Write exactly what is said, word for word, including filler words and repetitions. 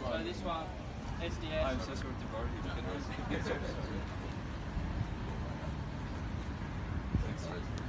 So this one, S D S. I'm so sorry to bother you. Thanks,